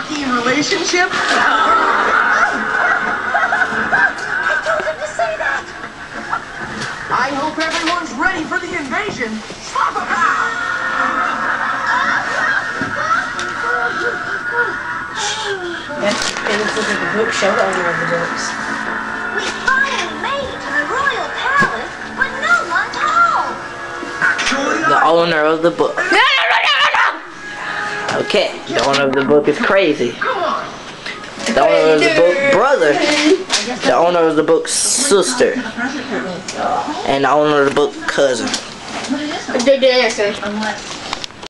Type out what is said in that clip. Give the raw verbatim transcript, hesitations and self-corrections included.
rocky relationship? I told him to say that. I hope everyone's ready for the invasion. Slap a Yes, it looks like the book show the owner of the books. We finally made it to the royal palace, but no one's home. Actually, The owner of the book. Okay, the owner of the book is crazy. The owner of the book brother. The owner of the book's sister. And the owner of the book cousin. They did answer.